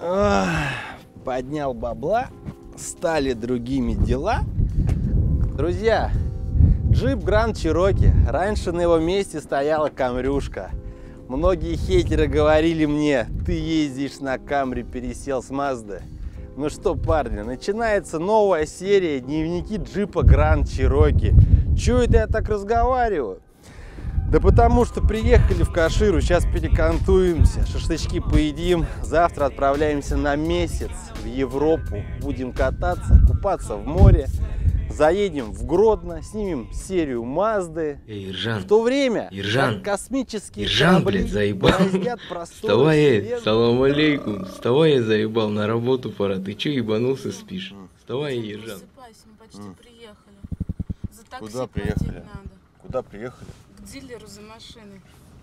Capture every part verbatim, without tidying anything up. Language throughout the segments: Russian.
Ох, поднял бабла, стали другими дела. Друзья, джип Grand Cherokee. Раньше на его месте стояла камрюшка. Многие хейтеры говорили мне: ты ездишь на Камри, пересел с Мазды. Ну что, парни, начинается новая серия дневники джипа Grand Cherokee. Чего это я так разговариваю? Да потому что приехали в Каширу, сейчас перекантуемся, шашлычки поедим, завтра отправляемся на месяц в Европу, будем кататься, купаться в море, заедем в Гродно, снимем серию Мазды. Эй, Иржан, в то время Иржан, космические Иржан, блядь, заебал. Вставай, салам алейкум, вставай, я заебал, на работу пора, ты че ебанулся, спишь? Вставай, Иржан. Просыпайся, мы почти Mm. приехали. За такси Куда платить приехали? надо. Куда приехали? К дилеру за машиной.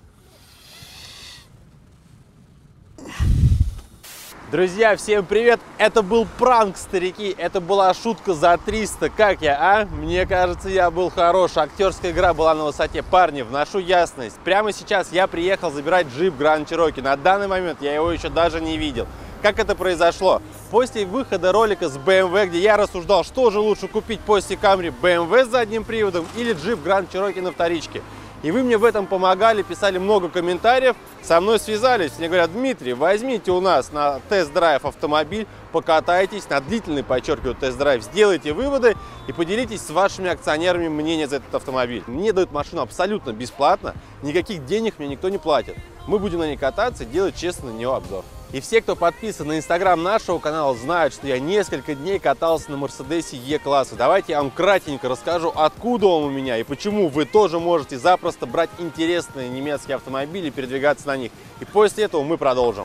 Друзья, всем привет! Это был пранк, старики. Это была шутка за триста. Как я, а? Мне кажется, я был хорош. Актерская игра была на высоте. Парни, вношу ясность. Прямо сейчас я приехал забирать джип Grand Cherokee. На данный момент я его еще даже не видел. Как это произошло? После выхода ролика с бэ эм вэ, где я рассуждал, что же лучше купить после Camry, бэ эм вэ с задним приводом или джип Grand Cherokee на вторичке. И вы мне в этом помогали, писали много комментариев, со мной связались. Мне говорят: Дмитрий, возьмите у нас на тест-драйв автомобиль, покатайтесь, на длительный, подчеркиваю, тест-драйв, сделайте выводы и поделитесь с вашими акционерами мнением за этот автомобиль. Мне дают машину абсолютно бесплатно, никаких денег мне никто не платит. Мы будем на ней кататься и делать честно на нее обзор. И все, кто подписан на инстаграм нашего канала, знают, что я несколько дней катался на Мерседесе Е-класса. Давайте я вам кратенько расскажу, откуда он у меня и почему вы тоже можете запросто брать интересные немецкие автомобили и передвигаться на них. И после этого мы продолжим.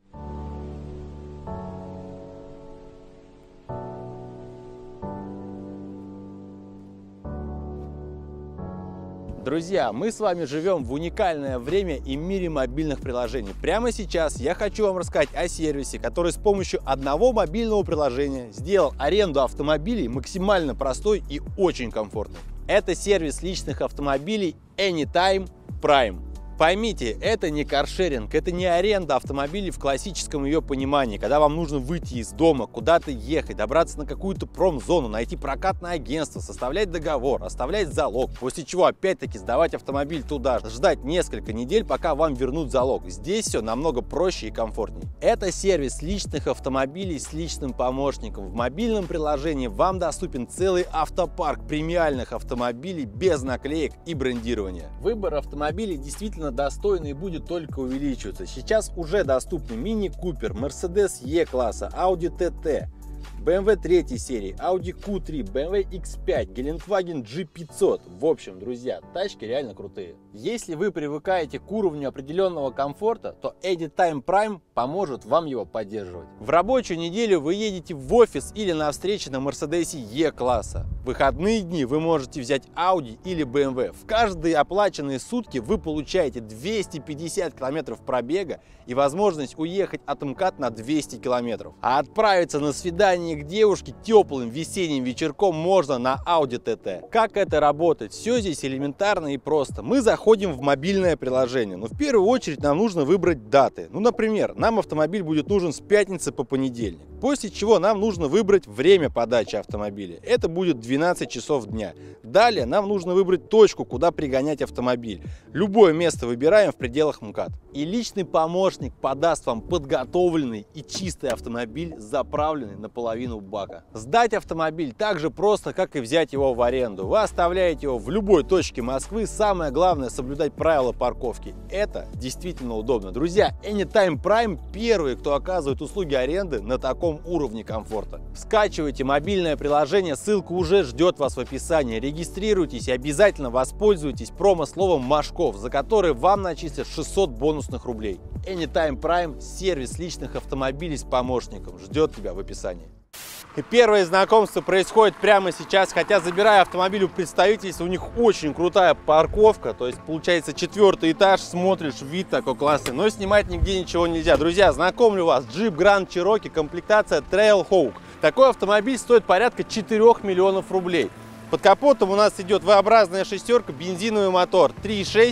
Друзья, мы с вами живем в уникальное время и мире мобильных приложений. Прямо сейчас я хочу вам рассказать о сервисе, который с помощью одного мобильного приложения сделал аренду автомобилей максимально простой и очень комфортной. Это сервис личных автомобилей Anytime Prime. Поймите, это не каршеринг, это не аренда автомобилей в классическом ее понимании, когда вам нужно выйти из дома, куда-то ехать, добраться на какую-то промзону, найти прокатное агентство, составлять договор, оставлять залог, после чего опять-таки сдавать автомобиль туда, ждать несколько недель, пока вам вернут залог. Здесь все намного проще и комфортнее. Это сервис личных автомобилей с личным помощником. В мобильном приложении вам доступен целый автопарк премиальных автомобилей без наклеек и брендирования. Выбор автомобилей действительно достойный и будет только увеличиваться. Сейчас уже доступны Мини Купер, Мерседес Е-класса, Ауди тэ тэ, бэ эм вэ третьей серии, Audi кью три, бэ эм вэ икс пять, Гелендваген джи пятьсот. В общем, друзья, тачки реально крутые. Если вы привыкаете к уровню определенного комфорта, то Anytime Prime поможет вам его поддерживать. В рабочую неделю вы едете в офис или на встречу на Мерседесе Е-класса. В выходные дни вы можете взять Audi или бэ эм вэ. В каждые оплаченные сутки вы получаете двести пятьдесят километров пробега и возможность уехать от МКАД на двести километров. А отправиться на свидание к девушке теплым весенним вечерком можно на Audi тэ тэ. Как это работает? Все здесь элементарно и просто. Мы заходим в мобильное приложение, но в первую очередь нам нужно выбрать даты. Ну, например, нам автомобиль будет нужен с пятницы по понедельник. После чего нам нужно выбрать время подачи автомобиля. Это будет двенадцать часов дня. Далее нам нужно выбрать точку, куда пригонять автомобиль. Любое место выбираем в пределах МКАД. И личный помощник подаст вам подготовленный и чистый автомобиль, заправленный наполовину бака. Сдать автомобиль так же просто, как и взять его в аренду. Вы оставляете его в любой точке Москвы. Самое главное — соблюдать правила парковки. Это действительно удобно. Друзья, Anytime Prime первые, кто оказывает услуги аренды на таком уровне комфорта. Скачивайте мобильное приложение, ссылка уже ждет вас в описании. Регистрируйтесь и обязательно воспользуйтесь промо-словом Машков, за который вам начислят шестьсот бонусных рублей. Anytime Prime — сервис личных автомобилей с помощником, ждет тебя в описании. И первое знакомство происходит прямо сейчас, хотя забирая автомобиль у представительства, у них очень крутая парковка, то есть получается четвертый этаж, смотришь, вид такой классный, но снимать нигде ничего нельзя. Друзья, знакомлю вас, джип Grand Cherokee, комплектация Trailhawk. Такой автомобиль стоит порядка четырёх миллионов рублей. Под капотом у нас идет V-образная шестерка, бензиновый мотор три и шесть.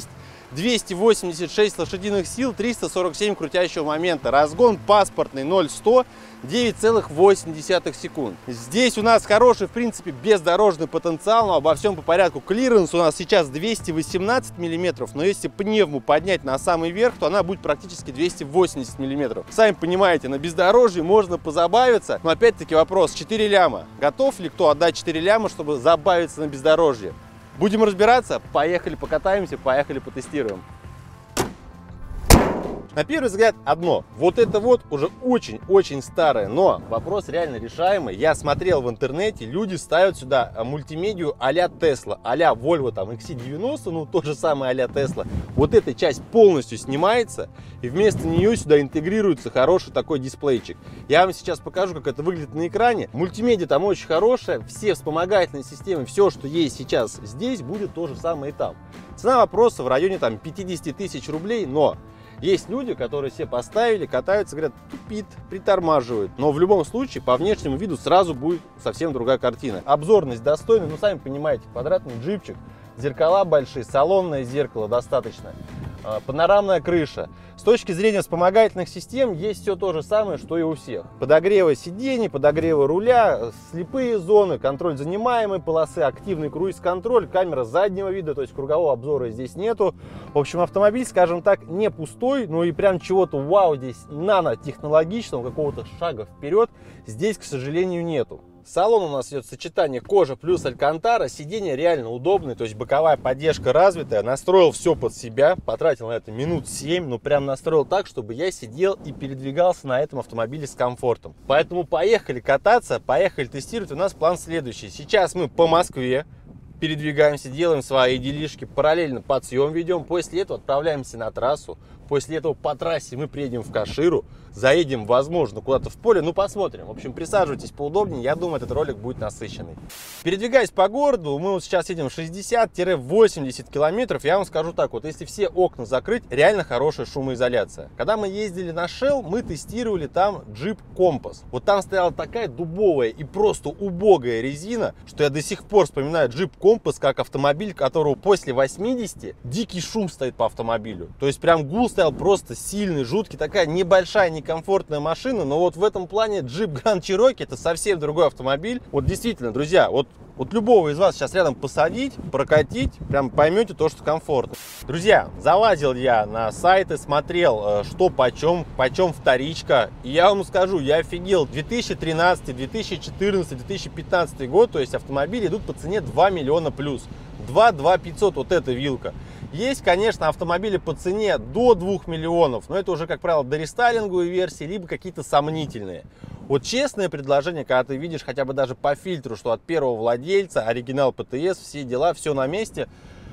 двести восемьдесят шесть лошадиных сил, триста сорок семь крутящего момента. Разгон паспортный ноль сто, девять целых восемь десятых секунд. Здесь у нас хороший, в принципе, бездорожный потенциал, но обо всем по порядку. Клиренс у нас сейчас двести восемнадцать миллиметров, но если пневму поднять на самый верх, то она будет практически двести восемьдесят миллиметров. Сами понимаете, на бездорожье можно позабавиться, но опять-таки вопрос: четыре ляма. Готов ли кто отдать четыре ляма, чтобы забавиться на бездорожье? Будем разбираться? Поехали покатаемся, поехали потестируем. На первый взгляд одно. Вот это вот уже очень-очень старое, но вопрос реально решаемый. Я смотрел в интернете, люди ставят сюда мультимедию а-ля Tesla, а-ля Volvo, там икс си девяносто, ну то же самое а-ля Tesla. Вот эта часть полностью снимается, и вместо нее сюда интегрируется хороший такой дисплейчик. Я вам сейчас покажу, как это выглядит на экране. Мультимедиа там очень хорошая, все вспомогательные системы, все, что есть сейчас здесь, будет то же самое и там. Цена вопроса в районе там пятидесяти тысяч рублей, но есть люди, которые себе поставили, катаются, говорят, тупит, притормаживают. Но в любом случае, по внешнему виду сразу будет совсем другая картина. Обзорность достойная, ну сами понимаете, квадратный джипчик, зеркала большие, салонное зеркало достаточно, панорамная крыша. С точки зрения вспомогательных систем есть все то же самое, что и у всех. Подогревы сидений, подогревы руля, слепые зоны, контроль занимаемой полосы, активный круиз-контроль, камера заднего вида, то есть кругового обзора здесь нету. В общем, автомобиль, скажем так, не пустой, но и прям чего-то вау здесь нанотехнологичного, какого-то шага вперед здесь, к сожалению, нету. Салон у нас идет сочетание кожа плюс алькантара, сиденья реально удобные, то есть боковая поддержка развитая. Настроил все под себя, потратил на это минут семь, но прям настроил так, чтобы я сидел и передвигался на этом автомобиле с комфортом. Поэтому поехали кататься, поехали тестировать. У нас план следующий. Сейчас мы по Москве передвигаемся, делаем свои делишки, параллельно подсъем ведем, после этого отправляемся на трассу. После этого по трассе мы приедем в Каширу, заедем, возможно, куда-то в поле, ну посмотрим. В общем, присаживайтесь поудобнее, я думаю, этот ролик будет насыщенный. Передвигаясь по городу, мы вот сейчас едем шестьдесят-восемьдесят километров. Я вам скажу так, вот если все окна закрыть, реально хорошая шумоизоляция. Когда мы ездили на Shell, мы тестировали там Jeep Compass. Вот там стояла такая дубовая и просто убогая резина, что я до сих пор вспоминаю Jeep Compass как автомобиль, которого после восьмидесяти дикий шум стоит по автомобилю. То есть прям гул стоит просто сильный, жуткий, такая небольшая, некомфортная машина, но вот в этом плане Jeep Grand Cherokee это совсем другой автомобиль. Вот действительно, друзья, вот, вот любого из вас сейчас рядом посадить, прокатить, прям поймете то, что комфортно. Друзья, залазил я на сайты, смотрел, что почем, почем вторичка, и я вам скажу, я офигел. две тысячи тринадцатый, две тысячи четырнадцатый, две тысячи пятнадцатый год, то есть автомобили идут по цене два миллиона плюс, два-два пятьсот, вот эта вилка. Есть, конечно, автомобили по цене до двух миллионов, но это уже, как правило, дорестайлинговые версии, либо какие-то сомнительные. Вот честное предложение, когда ты видишь хотя бы даже по фильтру, что от первого владельца, оригинал ПТС, все дела, все на месте,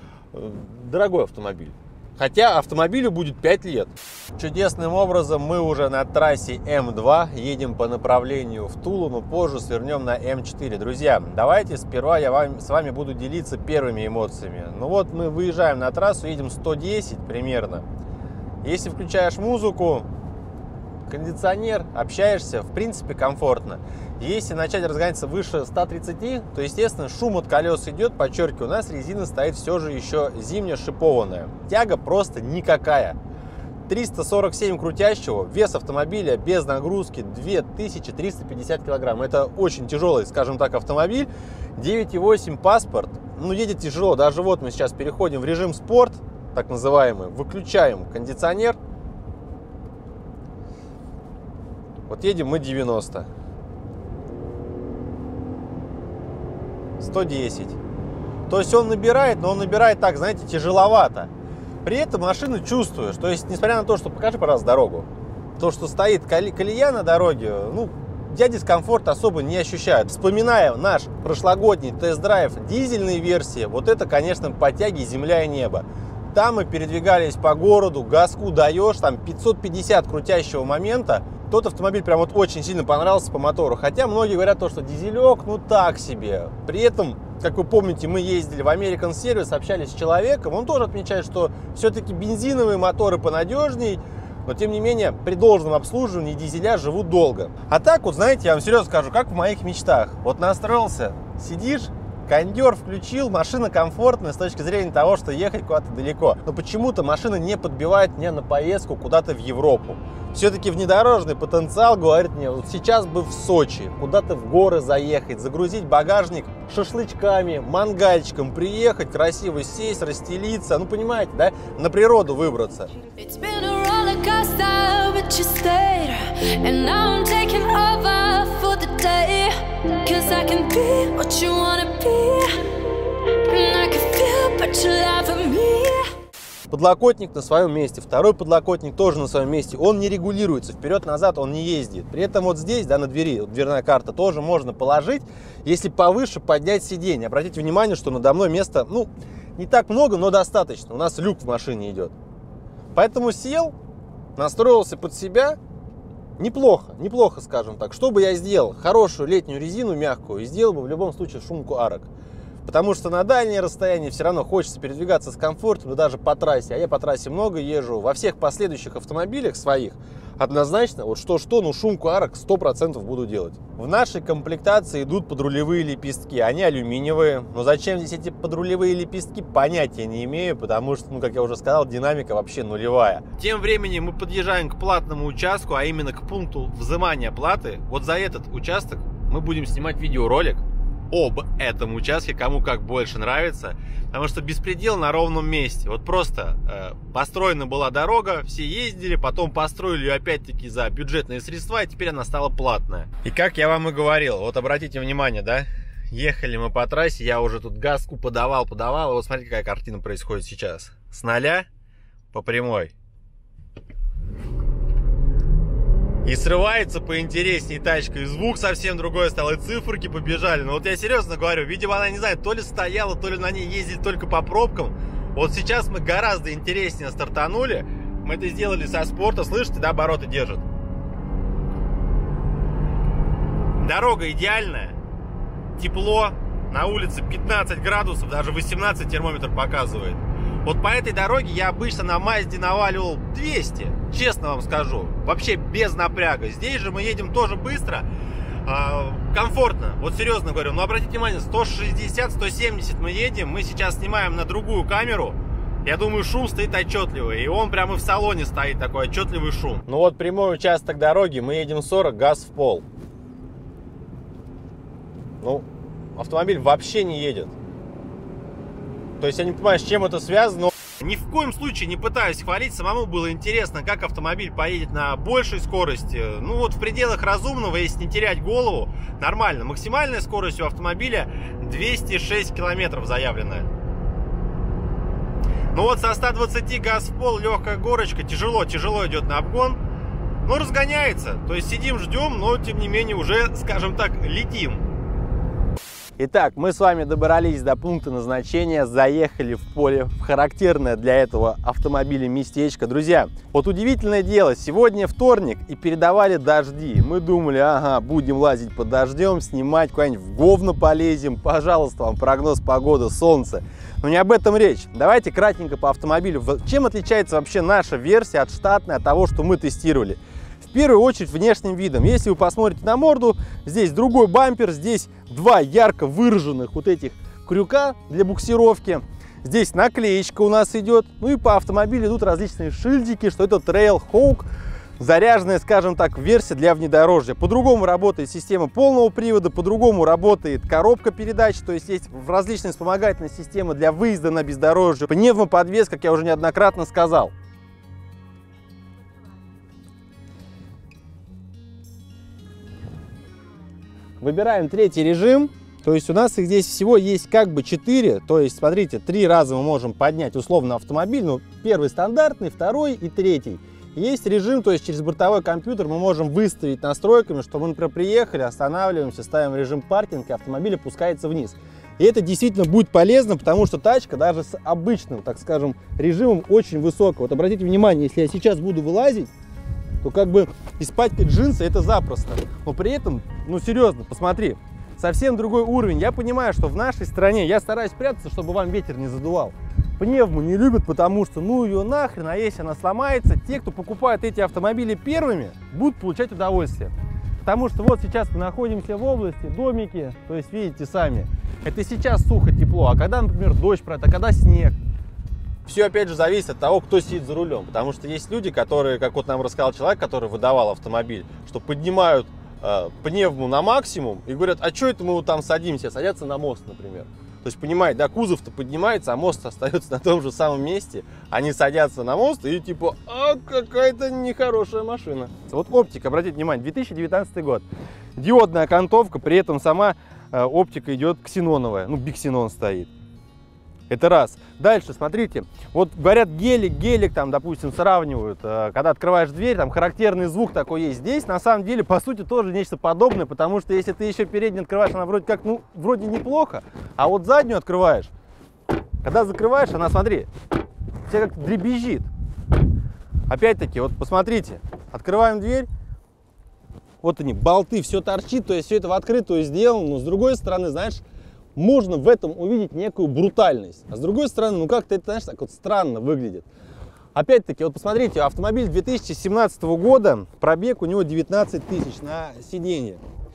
дорогой автомобиль. Хотя автомобилю будет пять лет. Чудесным образом мы уже на трассе эм два, едем по направлению в Тулу, но позже свернем на эм четыре. Друзья, давайте сперва я вам, с вами буду делиться первыми эмоциями. Ну вот мы выезжаем на трассу, едем сто десять примерно. Если включаешь музыку, кондиционер, общаешься, в принципе комфортно. Если начать разгоняться выше ста тридцати, то, естественно, шум от колес идет. Подчеркиваю, у нас резина стоит все же еще зимняя шипованная. Тяга просто никакая. триста сорок семь крутящего, вес автомобиля без нагрузки две тысячи триста пятьдесят килограмм. Это очень тяжелый, скажем так, автомобиль. девять и восемь паспорт, ну едет тяжело. Даже вот мы сейчас переходим в режим спорт, так называемый, выключаем кондиционер. Вот едем мы девяносто. сто десять. То есть он набирает, но он набирает так, знаете, тяжеловато. При этом машину чувствуешь. То есть, несмотря на то, что покажи, пожалуйста, дорогу. То, что стоит колея на дороге, ну, я дискомфорт особо не ощущаю. Вспоминая наш прошлогодний тест-драйв дизельной версии, вот это, конечно, по тяге земля и небо. Там мы передвигались по городу, газку даешь, там пятьсот пятьдесят крутящего момента. Тот автомобиль прям вот очень сильно понравился по мотору. Хотя многие говорят, то, что дизелек, ну так себе. При этом, как вы помните, мы ездили в American Service, общались с человеком. Он тоже отмечает, что все-таки бензиновые моторы понадежней. Но, тем не менее, при должном обслуживании дизеля живут долго. А так вот, знаете, я вам серьезно скажу, как в моих мечтах. Вот настроился, сидишь, кондер включил, машина комфортная с точки зрения того, что ехать куда-то далеко. Но почему-то машина не подбивает меня на поездку куда-то в Европу. Все-таки внедорожный потенциал говорит мне, вот сейчас бы в Сочи, куда-то в горы заехать, загрузить багажник шашлычками, мангальчиком, приехать, красиво сесть, расстелиться, ну понимаете, да, на природу выбраться. Подлокотник на своем месте, второй подлокотник тоже на своем месте, он не регулируется, вперед-назад он не ездит. При этом вот здесь, да, на двери, вот дверная карта, тоже можно положить, если повыше поднять сиденье. Обратите внимание, что надо мной места, ну, не так много, но достаточно. У нас люк в машине идет. Поэтому сел, настроился под себя, неплохо, неплохо, скажем так. Что бы я сделал? Хорошую летнюю резину мягкую и сделал бы в любом случае шумку арок. Потому что на дальние расстояния все равно хочется передвигаться с комфортом, даже по трассе. А я по трассе много езжу. Во всех последующих автомобилях своих однозначно, вот что-что, ну шумку арок сто процентов буду делать. В нашей комплектации идут подрулевые лепестки. Они алюминиевые. Но зачем здесь эти подрулевые лепестки, понятия не имею. Потому что, ну как я уже сказал, динамика вообще нулевая. Тем временем мы подъезжаем к платному участку, а именно к пункту взимания платы. Вот за этот участок мы будем снимать видеоролик об этом участке, кому как больше нравится, потому что беспредел на ровном месте. Вот просто э, построена была дорога, все ездили, потом построили ее опять-таки за бюджетные средства, и теперь она стала платная. И как я вам и говорил, вот обратите внимание, да, ехали мы по трассе, я уже тут газку подавал, подавал, и вот смотрите, какая картина происходит сейчас. С нуля по прямой. И срывается поинтереснее тачка, и звук совсем другой стал, и циферки побежали. Но вот я серьезно говорю, видимо, она, не знаю, то ли стояла, то ли на ней ездить только по пробкам. Вот сейчас мы гораздо интереснее стартанули. Мы это сделали со спорта, слышите, да, обороты держат. Дорога идеальная, тепло, на улице пятнадцать градусов, даже восемнадцать термометр показывает. Вот по этой дороге я обычно на Мазде наваливал двести, честно вам скажу, вообще без напряга. Здесь же мы едем тоже быстро, э, комфортно, вот серьезно говорю. Но обратите внимание, сто шестьдесят — сто семьдесят мы едем, мы сейчас снимаем на другую камеру. Я думаю, шум стоит отчетливый, и он прямо в салоне стоит, такой отчетливый шум. Ну вот прямой участок дороги, мы едем сорок, газ в пол. Ну, автомобиль вообще не едет. То есть я не понимаю, с чем это связано. Ни в коем случае не пытаюсь хвалить, самому было интересно, как автомобиль поедет на большей скорости. Ну вот в пределах разумного, если не терять голову, нормально. Максимальная скорость у автомобиля двести шесть километров заявленная. Ну вот со ста двадцати газ в пол, легкая горочка, тяжело, тяжело идет на обгон. Но разгоняется, то есть сидим, ждем, но тем не менее уже, скажем так, летим. Итак, мы с вами добрались до пункта назначения, заехали в поле, в характерное для этого автомобиля местечко. Друзья, вот удивительное дело, сегодня вторник и передавали дожди. Мы думали, ага, будем лазить под дождем, снимать, куда-нибудь в говно полезем. Пожалуйста, вам прогноз погоды, солнце. Но не об этом речь. Давайте кратенько по автомобилю. Чем отличается вообще наша версия от штатной, от того, что мы тестировали? В первую очередь внешним видом. Если вы посмотрите на морду, здесь другой бампер, здесь два ярко выраженных вот этих крюка для буксировки. Здесь наклеечка у нас идет. Ну и по автомобилю идут различные шильдики, что это Trailhawk, заряженная, скажем так, версия для внедорожья. По-другому работает система полного привода, по-другому работает коробка передач, то есть есть различные вспомогательные системы для выезда на бездорожье. Пневмоподвес, как я уже неоднократно сказал. Выбираем третий режим, то есть у нас их здесь всего есть как бы четыре, то есть смотрите, три раза мы можем поднять условно автомобиль, ну первый стандартный, второй и третий. Есть режим, то есть через бортовой компьютер мы можем выставить настройками, что мы, например, приехали, останавливаемся, ставим режим паркинг, и автомобиль опускается вниз. И это действительно будет полезно, потому что тачка даже с обычным, так скажем, режимом очень высокая. Вот обратите внимание, если я сейчас буду вылазить, то как бы испачкать джинсы это запросто. Но при этом, ну серьезно, посмотри, совсем другой уровень. Я понимаю, что в нашей стране, я стараюсь прятаться, чтобы вам ветер не задувал. Пневму не любят, потому что ну ее нахрен, а если она сломается, те, кто покупают эти автомобили первыми, будут получать удовольствие. Потому что вот сейчас мы находимся в области, домики, то есть видите сами, Это сейчас сухо, тепло, а когда, например, дождь пройдет, а когда снег. Все, опять же, зависит от того, кто сидит за рулем. Потому что есть люди, которые, как вот нам рассказал человек, который выдавал автомобиль, что поднимают э, пневму на максимум и говорят, а что это мы вот там садимся? Садятся на мост, например. То есть, понимаете, да, кузов-то поднимается, а мост остается на том же самом месте. Они садятся на мост и типа, а какая-то нехорошая машина. Вот оптика, обратите внимание, две тысячи девятнадцатый год. Диодная окантовка, при этом сама э, оптика идет ксеноновая, ну, биксенон стоит. Это раз. Дальше, смотрите, вот говорят гелик, гелик, там, допустим, сравнивают, э, когда открываешь дверь, там характерный звук такой есть. Здесь, на самом деле, по сути, тоже нечто подобное, потому что если ты еще переднюю открываешь, она вроде как, ну, вроде неплохо, а вот заднюю открываешь, когда закрываешь, она, смотри, тебя как-то дребезжит. Опять-таки, вот посмотрите, открываем дверь, вот они, болты, все торчит, то есть все это в открытую сделано, но с другой стороны, знаешь, можно в этом увидеть некую брутальность. А с другой стороны, ну как-то это, знаешь, так вот странно выглядит. Опять-таки, вот посмотрите, автомобиль две тысячи семнадцатого года, пробег у него девятнадцать тысяч на сиденье.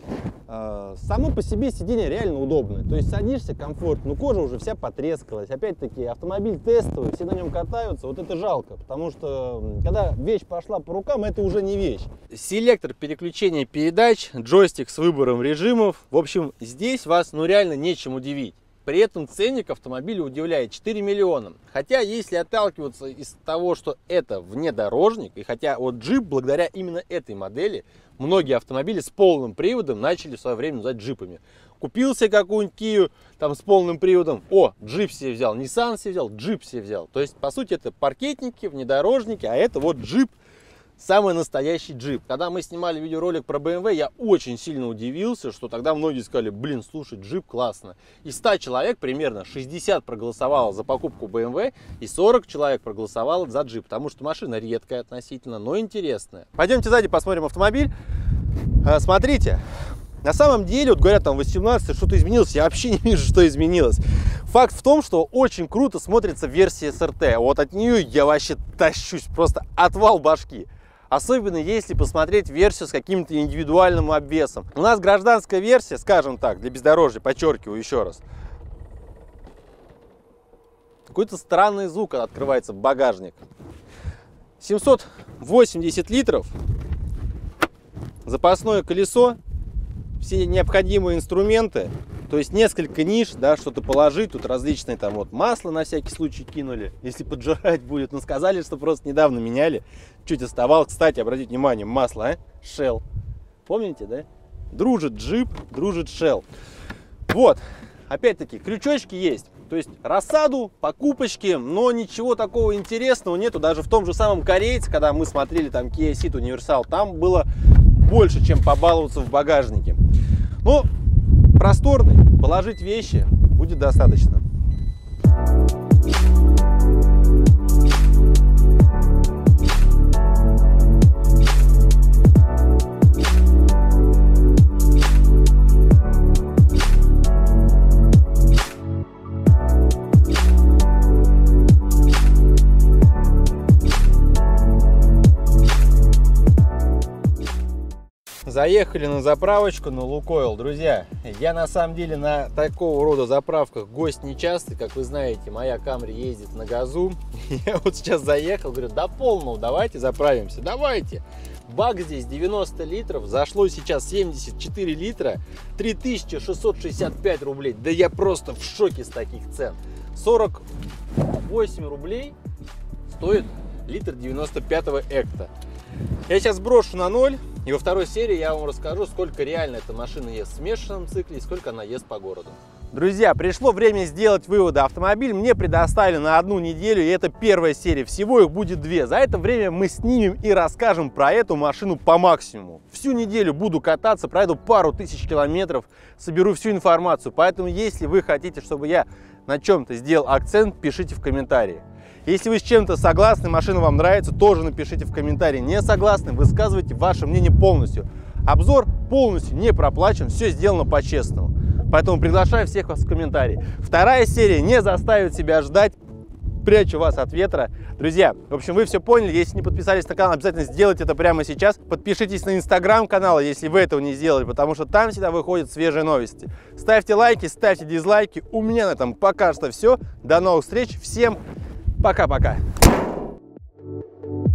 Само по себе сиденье реально удобное. То есть садишься комфортно, но кожа уже вся потрескалась. Опять-таки, автомобиль тестовый, все на нем катаются. Вот это жалко, потому что когда вещь пошла по рукам, это уже не вещь. Селектор переключения передач, джойстик с выбором режимов. В общем, здесь вас ну реально нечем удивить. При этом ценник автомобиля удивляет четыре миллиона. Хотя, если отталкиваться из того, что это внедорожник, и хотя вот джип, благодаря именно этой модели, многие автомобили с полным приводом начали в свое время называть джипами. Купил себе какую-нибудь Кию там с полным приводом, о, джип себе взял, Nissan себе взял, джип себе взял. То есть, по сути, это паркетники, внедорожники, а это вот джип. Самый настоящий джип. Когда мы снимали видеоролик про бэ эм вэ, я очень сильно удивился, что тогда многие сказали, блин, слушай, джип классно. Из ста человек примерно шестьдесят проголосовало за покупку бэ эм вэ и сорок человек проголосовало за джип, потому что машина редкая относительно, но интересная. Пойдемте сзади посмотрим автомобиль. Смотрите, на самом деле, вот говорят, там восемнадцать, что-то изменилось, я вообще не вижу, что изменилось. Факт в том, что очень круто смотрится версия эс эр тэ. Вот от нее я вообще тащусь, просто отвал башки. Особенно если посмотреть версию с каким-то индивидуальным обвесом. У нас гражданская версия, скажем так, для бездорожья, подчеркиваю еще раз. Какой-то странный звук, когда открывается багажник. семьсот восемьдесят литров, запасное колесо, все необходимые инструменты, то есть несколько ниш, да, что-то положить, тут различные там вот масло на всякий случай кинули, если поджирать будет, но сказали, что просто недавно меняли, чуть оставалось. Кстати, обратите внимание, масло, а? Shell, помните, да? Дружит джип, дружит Shell. Вот, опять-таки, крючочки есть, то есть рассаду, покупочки, но ничего такого интересного нету, даже в том же самом корейце, когда мы смотрели там Kia Ceed Universal, там было больше, чем побаловаться в багажнике. Но просторный, положить вещи будет достаточно. Заехали на заправочку на Лукойл. Друзья, я на самом деле на такого рода заправках гость нечастый. Как вы знаете, моя Камри ездит на газу. Я вот сейчас заехал, говорю, до полного давайте заправимся. Давайте. Бак здесь девяносто литров, зашло сейчас семьдесят четыре литра, три тысячи шестьсот шестьдесят пять рублей. Да я просто в шоке с таких цен. сорок восемь рублей стоит литр девяносто пятого экта. Я сейчас брошу на ноль, и во второй серии я вам расскажу, сколько реально эта машина ест в смешанном цикле и сколько она ест по городу. Друзья, пришло время сделать выводы. Автомобиль мне предоставили на одну неделю, и это первая серия. Всего их будет две. За это время мы снимем и расскажем про эту машину по максимуму. Всю неделю буду кататься, пройду пару тысяч километров, соберу всю информацию. Поэтому, если вы хотите, чтобы я на чем-то сделал акцент, пишите в комментарии. Если вы с чем-то согласны, машина вам нравится, тоже напишите в комментарии. Не согласны, высказывайте ваше мнение полностью. Обзор полностью не проплачен, все сделано по-честному. Поэтому приглашаю всех вас в комментарии. Вторая серия не заставит себя ждать. прячу вас от ветра. Друзья, в общем, вы все поняли. Если не подписались на канал, обязательно сделайте это прямо сейчас. Подпишитесь на инстаграм канала, если вы этого не сделали, потому что там всегда выходят свежие новости. Ставьте лайки, ставьте дизлайки. У меня на этом пока что все. До новых встреч. Всем пока-пока.